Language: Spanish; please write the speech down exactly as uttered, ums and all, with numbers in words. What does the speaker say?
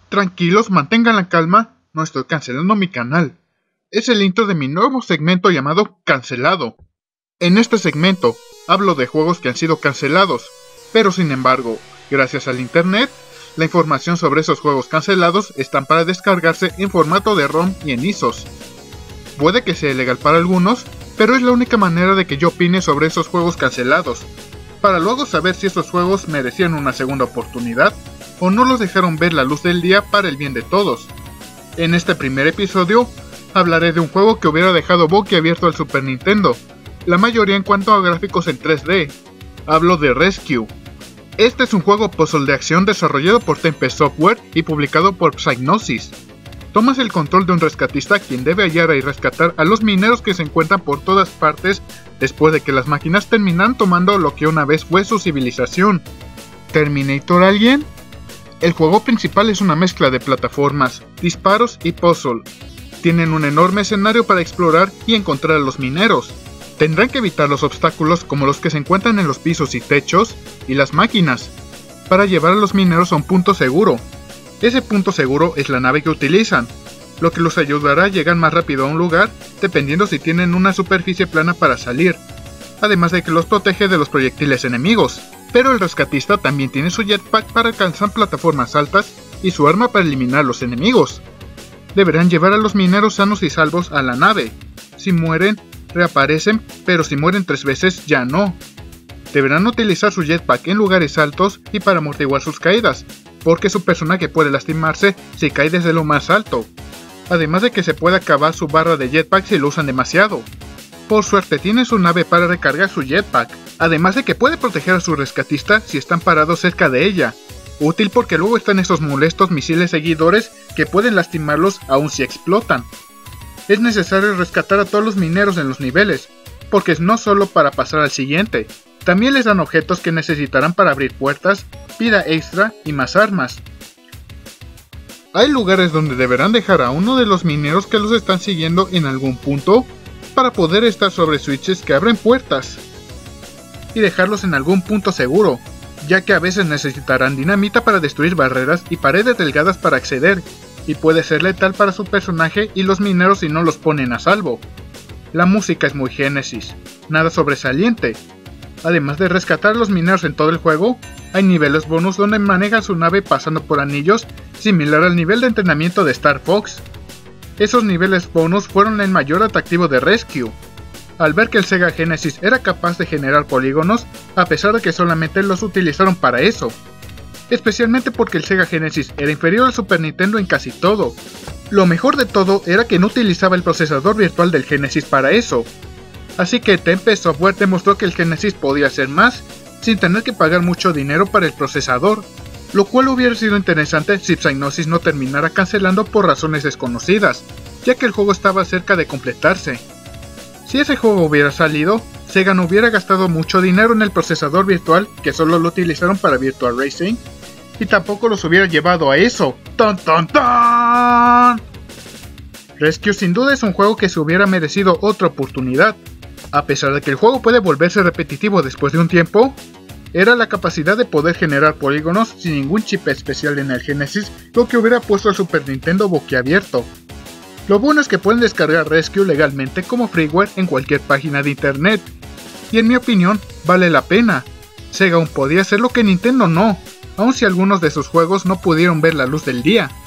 Tranquilos, mantengan la calma, no estoy cancelando mi canal. Es el intro de mi nuevo segmento llamado Cancelado. En este segmento, hablo de juegos que han sido cancelados, pero sin embargo, gracias al internet, la información sobre esos juegos cancelados están para descargarse en formato de ROM y en I S Os. Puede que sea ilegal para algunos, pero es la única manera de que yo opine sobre esos juegos cancelados, para luego saber si esos juegos merecían una segunda oportunidad, o no los dejaron ver la luz del día para el bien de todos. En este primer episodio, hablaré de un juego que hubiera dejado boquiabierto al Super Nintendo, la mayoría en cuanto a gráficos en tres D. Hablo de Rescue. Este es un juego puzzle de acción desarrollado por Tempest Software y publicado por Psygnosis. Tomas el control de un rescatista quien debe hallar y rescatar a los mineros que se encuentran por todas partes después de que las máquinas terminan tomando lo que una vez fue su civilización. ¿Terminator alguien? El juego principal es una mezcla de plataformas, disparos y puzzle. Tienen un enorme escenario para explorar y encontrar a los mineros. Tendrán que evitar los obstáculos como los que se encuentran en los pisos y techos, y las máquinas, para llevar a los mineros a un punto seguro. Ese punto seguro es la nave que utilizan, lo que los ayudará a llegar más rápido a un lugar, dependiendo si tienen una superficie plana para salir, además de que los protege de los proyectiles enemigos. Pero el rescatista también tiene su jetpack para alcanzar plataformas altas y su arma para eliminar a los enemigos. Deberán llevar a los mineros sanos y salvos a la nave. Si mueren, reaparecen, pero si mueren tres veces, ya no. Deberán utilizar su jetpack en lugares altos y para amortiguar sus caídas, porque su personaje puede lastimarse si cae desde lo más alto. Además de que se puede acabar su barra de jetpack si lo usan demasiado. Por suerte tiene su nave para recargar su jetpack, además de que puede proteger a su rescatista si están parados cerca de ella. Útil porque luego están esos molestos misiles seguidores que pueden lastimarlos aun si explotan. Es necesario rescatar a todos los mineros en los niveles, porque no solo para pasar al siguiente, también les dan objetos que necesitarán para abrir puertas, vida extra y más armas. Hay lugares donde deberán dejar a uno de los mineros que los están siguiendo en algún punto, para poder estar sobre switches que abren puertas, y dejarlos en algún punto seguro, ya que a veces necesitarán dinamita para destruir barreras y paredes delgadas para acceder, y puede ser letal para su personaje y los mineros si no los ponen a salvo. La música es muy Genesis, nada sobresaliente. Además de rescatar a los mineros en todo el juego, hay niveles bonus donde manejan su nave pasando por anillos, similar al nivel de entrenamiento de Star Fox. Esos niveles bonus fueron el mayor atractivo de Rescue, al ver que el Sega Genesis era capaz de generar polígonos, a pesar de que solamente los utilizaron para eso. Especialmente porque el Sega Genesis era inferior al Super Nintendo en casi todo. Lo mejor de todo era que no utilizaba el procesador virtual del Genesis para eso. Así que Tempest Software demostró que el Genesis podía hacer más, sin tener que pagar mucho dinero para el procesador, lo cual hubiera sido interesante si Psygnosis no terminara cancelando por razones desconocidas, ya que el juego estaba cerca de completarse. Si ese juego hubiera salido, Sega no hubiera gastado mucho dinero en el procesador virtual que solo lo utilizaron para Virtual Racing, y tampoco los hubiera llevado a eso. ¡Tan tan tan! Rescue sin duda es un juego que se hubiera merecido otra oportunidad. A pesar de que el juego puede volverse repetitivo después de un tiempo, era la capacidad de poder generar polígonos sin ningún chip especial en el Genesis lo que hubiera puesto al Super Nintendo boquiabierto. Lo bueno es que pueden descargar Rescue legalmente como freeware en cualquier página de internet, y en mi opinión vale la pena. Sega aún podía hacer lo que Nintendo no, aun si algunos de sus juegos no pudieron ver la luz del día.